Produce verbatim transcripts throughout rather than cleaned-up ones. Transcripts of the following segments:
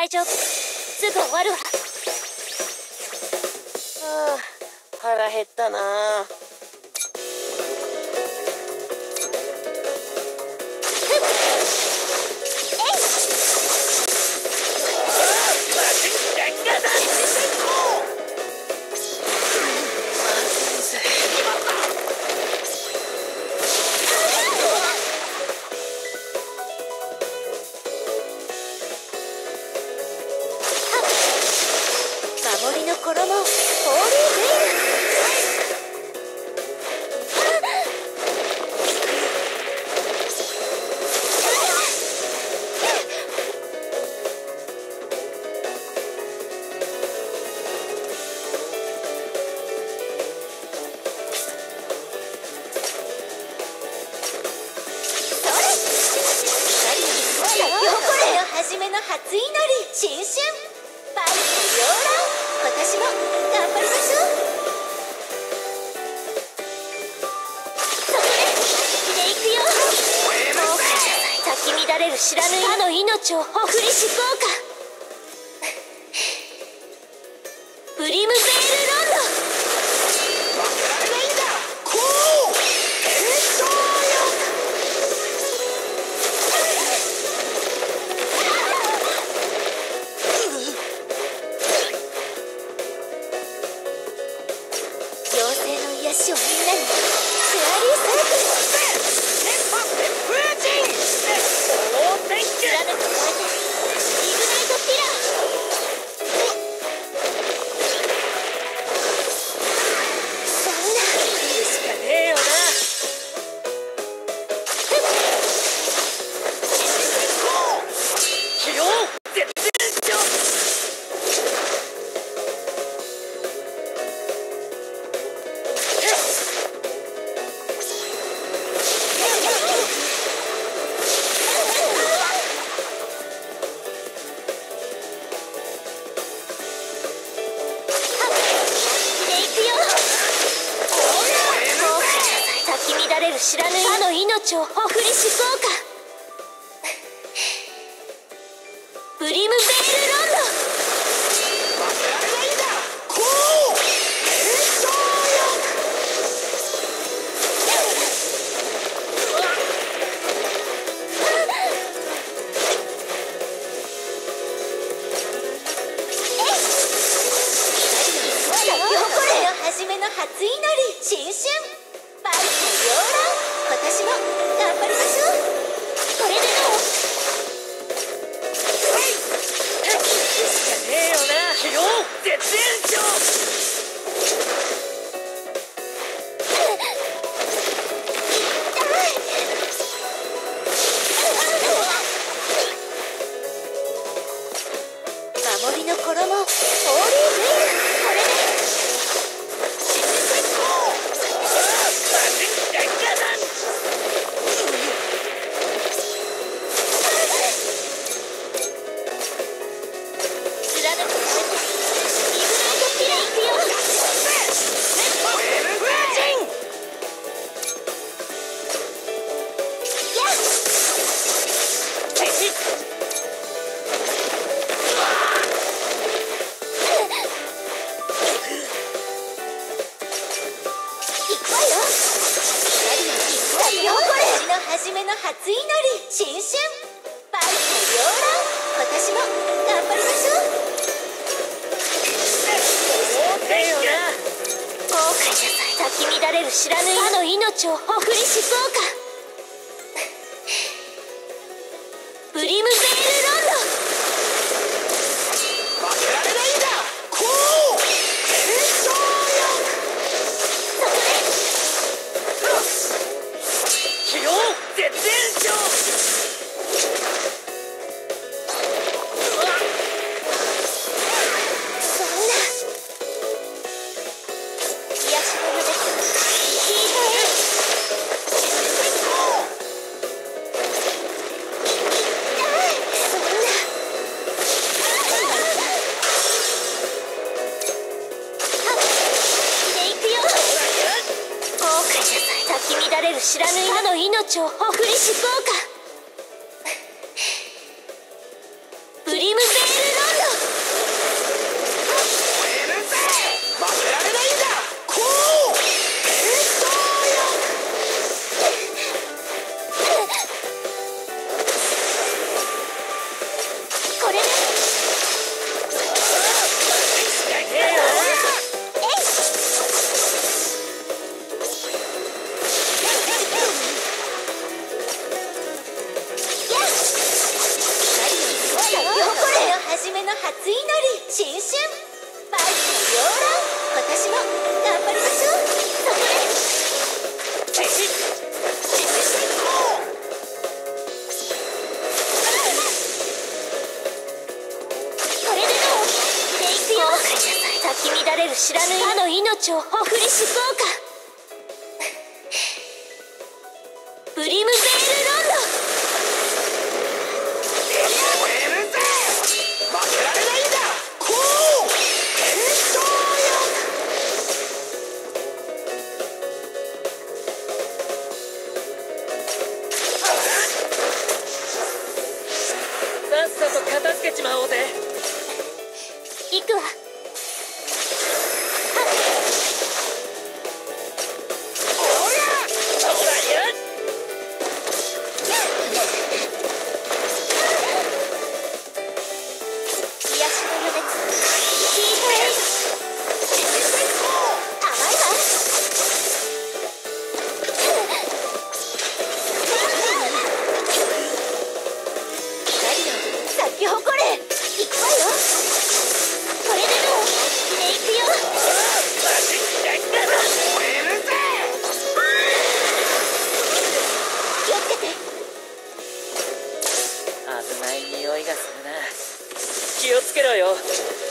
大丈夫。すぐ終わるわ。 ああ、腹減ったな。 守りの衣、ホーリーベ初めの初祈り、新春バイト両乱。今年も頑張りましょう。そこででいくよ。もう咲き乱れる知らぬ他の命を送りしこうか。ブリムベールロンド。負けられないんだ。こう天井よ。癒しをみんなに。スアリーサークル電波旋風陣大天気貫く超えてイグナイトピラー。そんな言うしかねえよな。起用絶縁上。乱れる知らぬ他の命を送りしこうか。ブリムベールロンド。負けられないんだ。こう天井よ。初めの初祈り、新春バイト両乱。今年も頑張りましょう。これでどう？はい。しかねえよな。起用絶縁上。守りの衣、ホーリーベール。これで初めの初祈り、新春バイト両乱。今年も頑張りましょう。後悔なさい。咲き乱れる知らぬ他の命を送りしこうか。ブリムベールロンド。負けられないんだ。こう天井よ。そこで起用絶縁上。そんな癒しの腕ヒートエイ。そんなでいくよ。後悔なさい。咲き乱れる知らぬ他の命を送りしこうか。ブリムベールロ命をほふりし効果。ブリムベールロンド。 燃えるぜ。負けられないんだ。こう変装よ。さっさと片付けちまおうぜ。 行くわ。 おりゃそうだよ。 癒しの余熱ヒートエイド。甘いわ。何よ咲き誇れ。行くわよ。これでもうで行くよ。 マジックだ。燃えるぜ。 気をつけて。 危ない匂いがするな。気をつけろよ。 後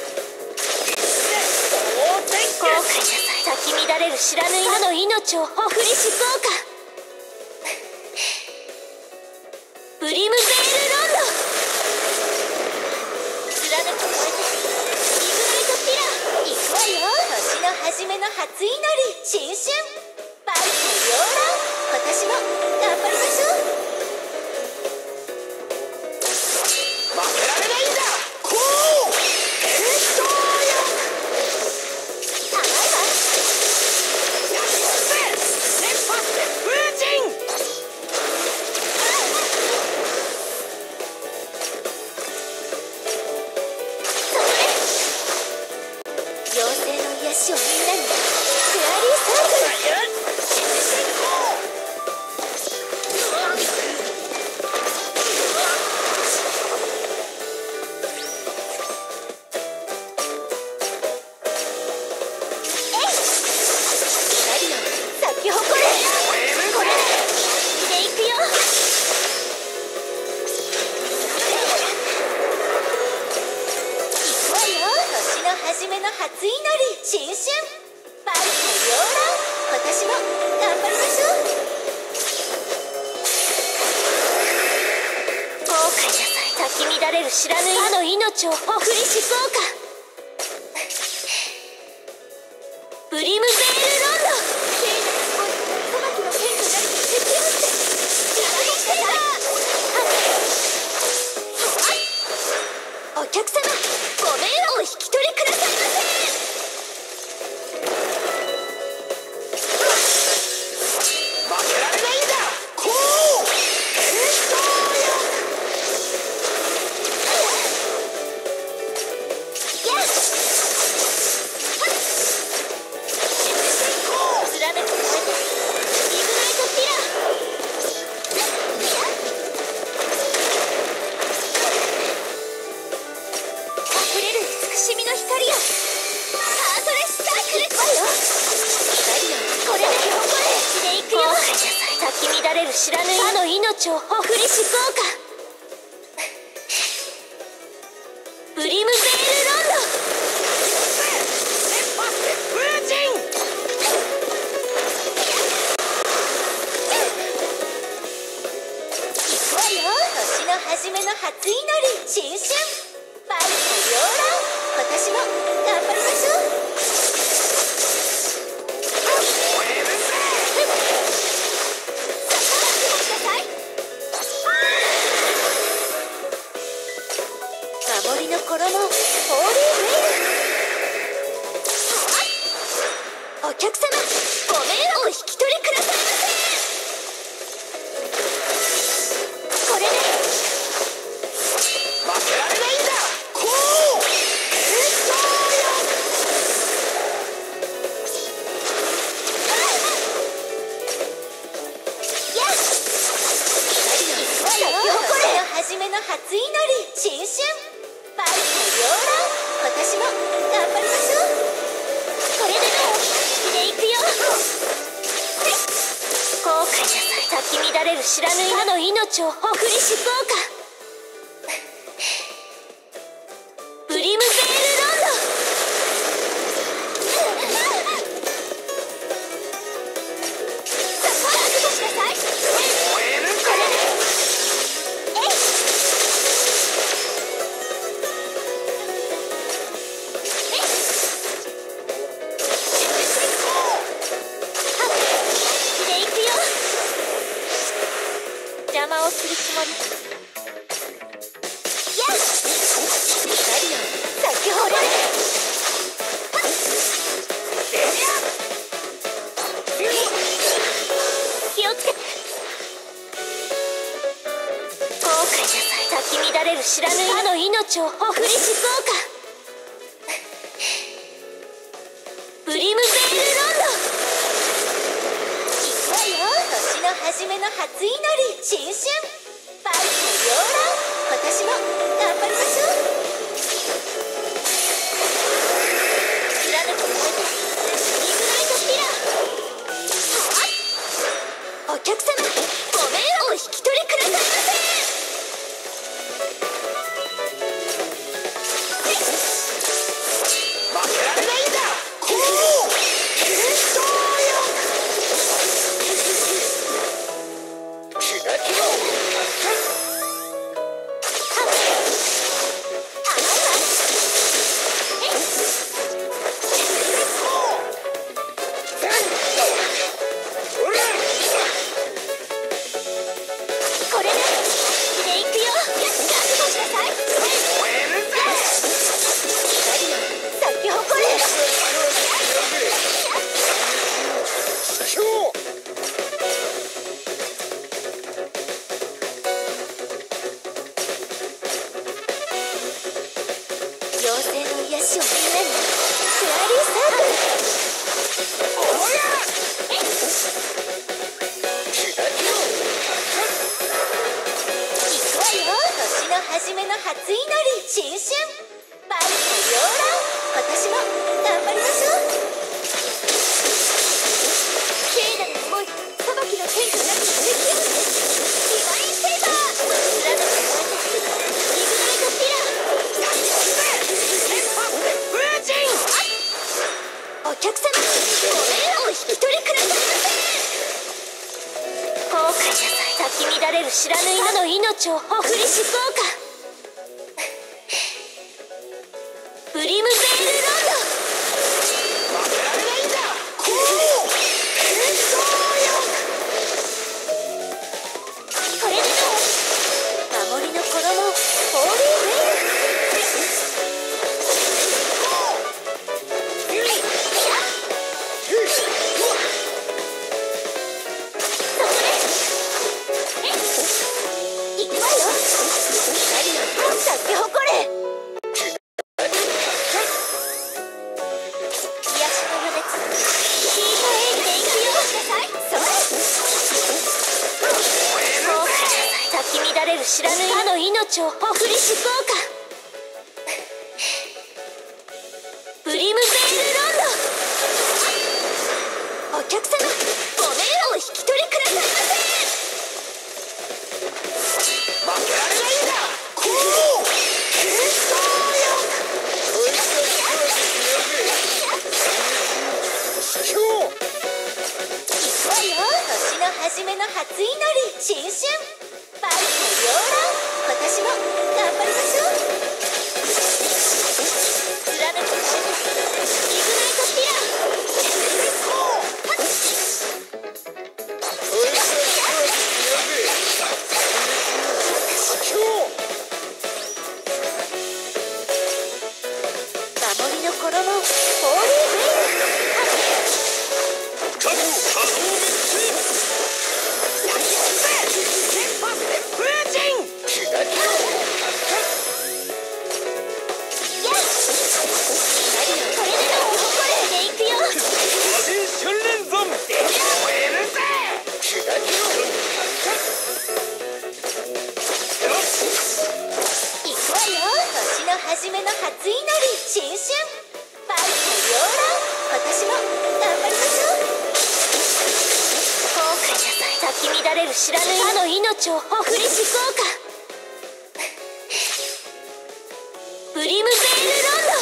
悔なさい。咲き乱れる知らぬ今の命をほふりし効果。ブリムベールロンド。貫く燃えてイグナイトピラー。行くわよ。年の初めの初祈り新春バイト洋乱。私も頑張りましょう。 負けられないんだ。こう変装よ。 甘いわ。 やりますぜ。熱波旋風陣。 そこで妖精の癒しをみんなに。フェアリーサークル。咲き誇れ。これで行くよ。行くわよ。年の初めの初祈り新春バイト洋乱。私も頑張りましょう。後悔なさい。咲き乱れる知らぬ今の命をほふりし効果。ブリムベールロンド。小牧の剣となり敵を撃って自分にしてた。お客様ご迷惑お引き取りくださいませ。 負けられないんだ。こう変装よ。 やっ貫く燃えてイグナイトピラー。隠れる慈しみの光よ。ハートレスサークル。行くわよ。これで誇れ。で行くよ。後悔なさい。咲き乱れる知らぬ今の命をほふりし効果。ブリムベールロンド。 熱波旋風陣。 行くわよ。年の初めの初祈り新春バイト洋乱。私も頑張りましょう。 燃えるぜ。 ください。守りの衣ホーリーウェイル。お客様ご迷惑お引き取りくださいませ。これで負けられないんだ。こう変装よ。 やっ行くわよ。年の初めの初祈り新春バイト洋乱。私も頑張りましょう。これでもうで行くよ。後悔なさい。咲き乱れる知らぬ今の命をほふりし効果。ブリムベールロンド。 乱れる知らぬ魔の命をほふりしこうか。ブリムベールロンド。行くわよ、年の初めの初祈り、新春バイト両乱。今年も頑張りましょう。貫く燃えてイグナイトピラー。お客様、ご迷惑お引き取りくださいませ。 負けられないんだ。こう検証よ。キラキラ。 妖精の癒しをみんなにフェアリーサークル。おやえっ行くわよ、年の初めの初祈り、新春バイト両乱。今年も頑張りましょう。聖なる思い、裁きの天下なき敵をディバインセイバー。貫く燃えてイグナイトピラー。お客様、ご迷惑お引き取りくださいませ。後悔なさい。咲き乱れる知らぬ犬の命をほふりしこうか。ブリムベールロンド。 負けられないんだ。こう検証よ。 これで守りの衣、ホーリーウェイ。知らぬ魔の命をほふりしこうか。ブリムベールロンド。お客様、ご迷惑お引き取りくださいませ。 負けられないんだ。こう検証よ。 行くわよ、年の初めの初祈り、新春バイト両乱。今年も頑張りましょう。貫く燃えてイグナイトピラー。守りの衣、ホーリーウェイ。初めの初祈り、新春バイト両乱。今年も頑張りましょう。後悔なさい。咲き乱れる知らぬ魔の命をほふりしこうか。ブリムベールロンド。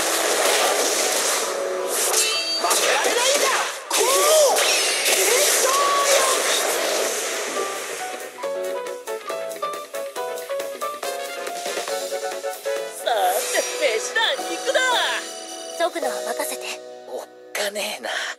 負けられないんだ。こう検証よ。 飯だ、肉だ。 急ぐのは任せて。 おっかねえな。